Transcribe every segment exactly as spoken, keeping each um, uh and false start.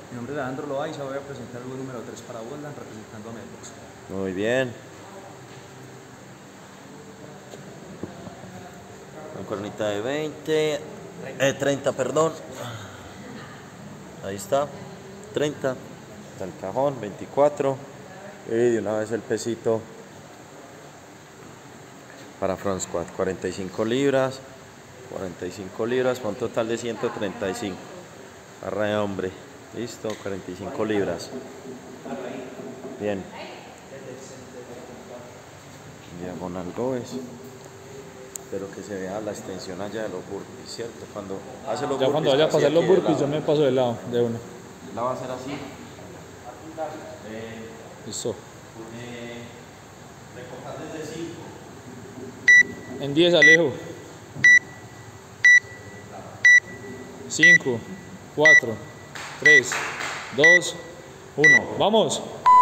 Mi nombre es Alejandro Loaiza, voy a presentar el número tres para Woodland representando a Medbox. Muy bien. Una cornita de veinte, eh, treinta, perdón. Ahí está, treinta. Está el cajón, veinticuatro. Y de una vez el pesito para front squat, cuarenta y cinco libras. cuarenta y cinco libras, con un total de ciento treinta y cinco. Barra de hombre, listo, cuarenta y cinco libras. Bien. Diagonal goes. Espero que se vea la extensión allá de los burpees, ¿cierto? Cuando hace los ya burpees. cuando vaya a pasar los burpees, yo me paso de lado, de uno. La va a hacer así. Eh, Listo. eh, recojar desde cinco. En diez, Alejo. cinco, cuatro, tres, dos, uno. ¡Vamos!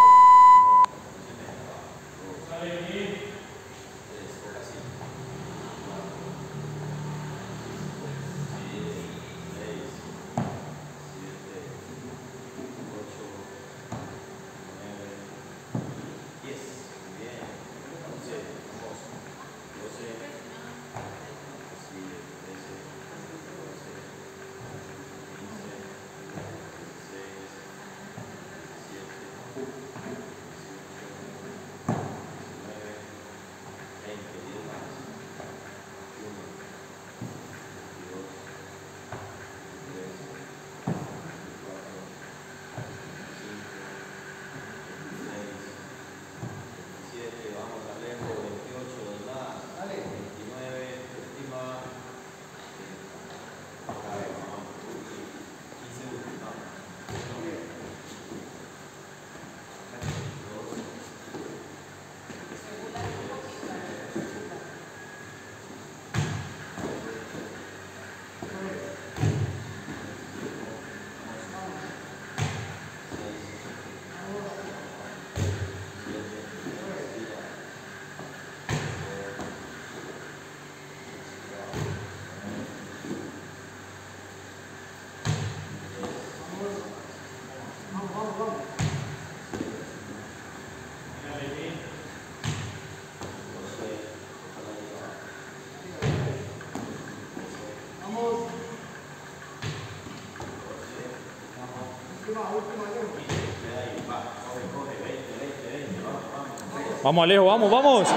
Vamos, Alejo, vamos, vamos.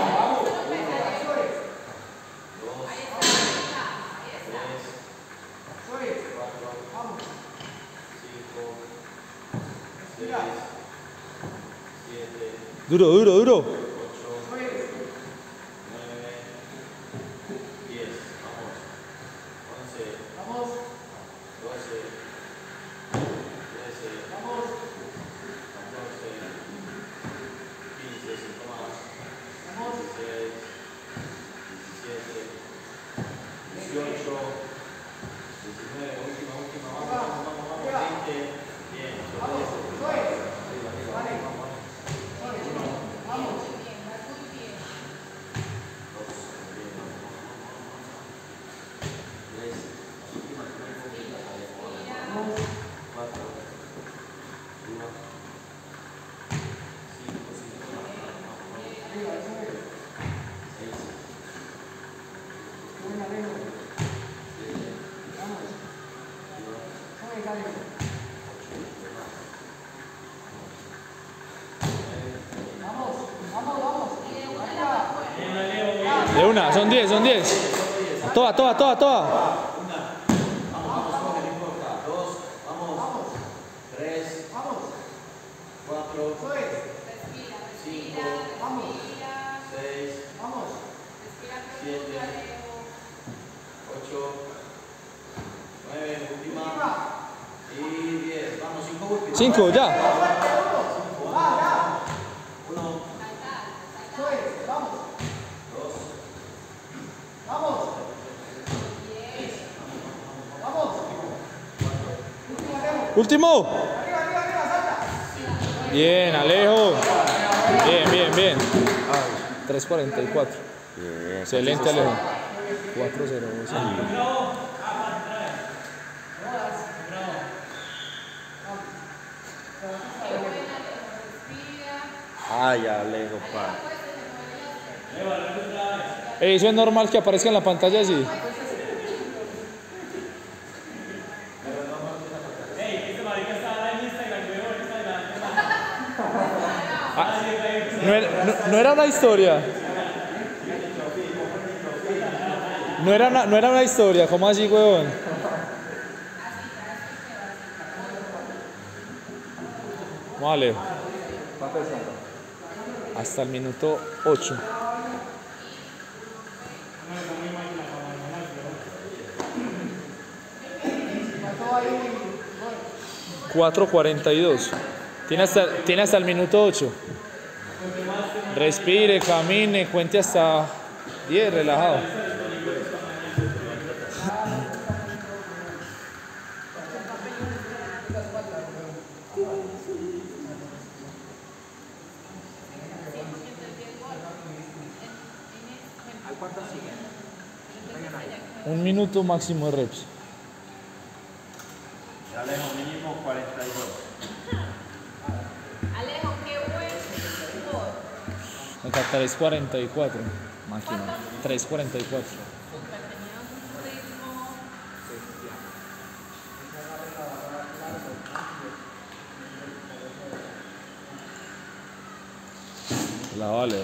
Duro, duro, duro. De una, son diez, son diez. Toda, toda, toda, toda. Cinco, ya. Último. Bien, Alejo. Bien, bien, bien. tres cuarenta y cuatro. Bien. Excelente, Alejo. cuatro cero. Ay, Alejo, pa. Ey, eso es normal que aparezca en la pantalla así. Ah, no, era, no, no era una historia. No era una, no era una historia, ¿cómo así, huevón? Vale. Hasta el minuto ocho. cuatro cuarenta y dos. Tiene hasta, tiene hasta el minuto ocho. Respire, camine, cuente hasta diez, relajado. Un minuto máximo de reps. Alejo, mínimo cuarenta y dos. Alejo, qué buen fútbol. Acá tres cuarenta y cuatro. Máquina. tres cuarenta y cuatro. Súper, tenía un ritmo. La vale.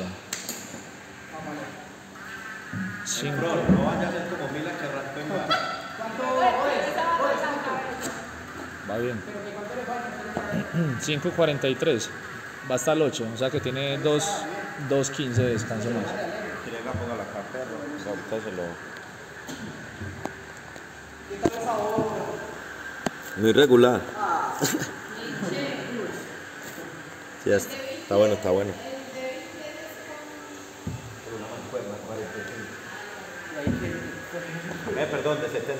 Cinco. No vaya a ser como Mila que arrancó en baja. Va bien. cinco cuarenta y tres. Va hasta el ocho. O sea que tiene dos quince de descanso más. Quiere que ponga la cartera. Pues ahorita se lo. Muy regular. Sí, está, está bueno, está bueno. Eh, perdón, de setenta.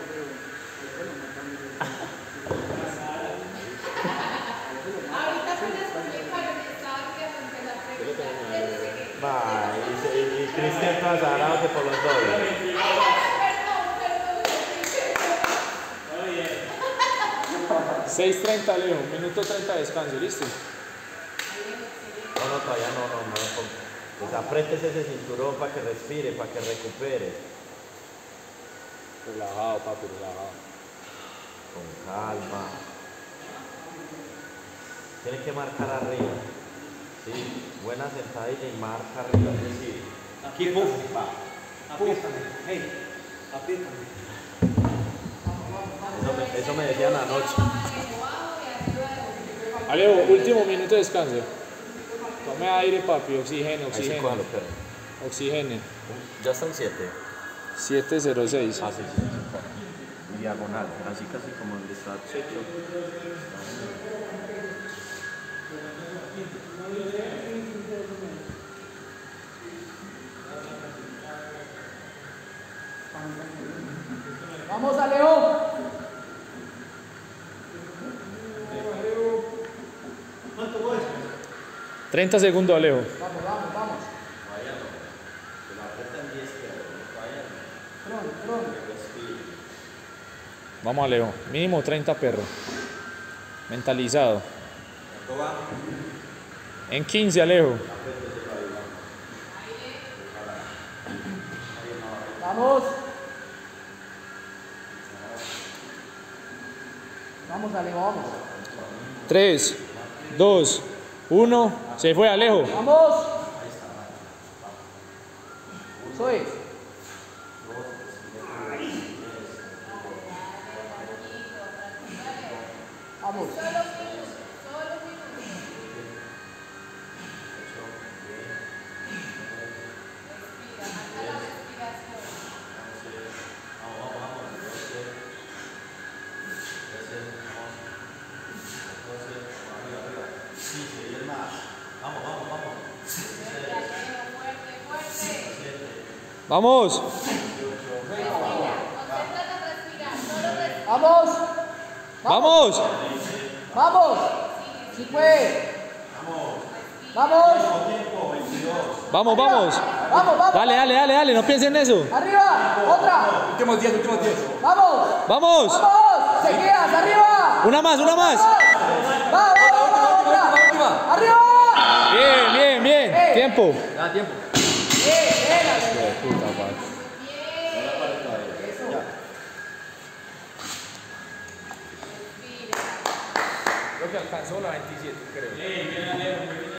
Ahorita puedes explicar el estado que empezar a preguntar. Va, y, y, y Cristian está sagrado que por los dobles. seis treinta, Leo. Minuto treinta de descanso. ¿Listo? No, no, todavía no, no, no. Pues apriétese ese cinturón para que respire, para que recupere. Relajado, papi, relajado. Con calma. Tiene que marcar arriba. Sí, buena sentadilla y marca arriba. Es decir, aquí puf, va. Apriétame, hey, apriétame. Eso me, eso me decían anoche. Alejo, último minuto de descanso. Tome aire, papi. Oxígeno, Ahí sí, oxígeno. cójalo, pero. Oxígeno. Ya están siete. siete cero seis. Ah, sí, sí, sí. Diagonal, así casi como donde está Checho. Vamos, Alejo. treinta segundos, Alejo. Vamos, vamos, vamos. Vamos, Alejo. Mínimo treinta perros. Mentalizado. En quince, Alejo. Vamos. Vamos, Alejo, vamos. tres, dos, uno. Se fue, Alejo. Vamos. Eso es. Vamos. Vamos. Vamos. Vamos. Vamos. Sí puede. Vamos. Vamos, vamos. Vamos, vamos. Dale, dale, dale, dale. No piensen en eso. Arriba. Otra. Últimos diez, últimos diez. Vamos. Vamos. Vamos. Seguidas. Arriba. Una más, una más. Va, va, va, va, otra. Arriba. Bien. tiempo. Da tiempo. Bien, bien, Ale. Puta, Juan. Creo que alcanzó la veintisiete, creo.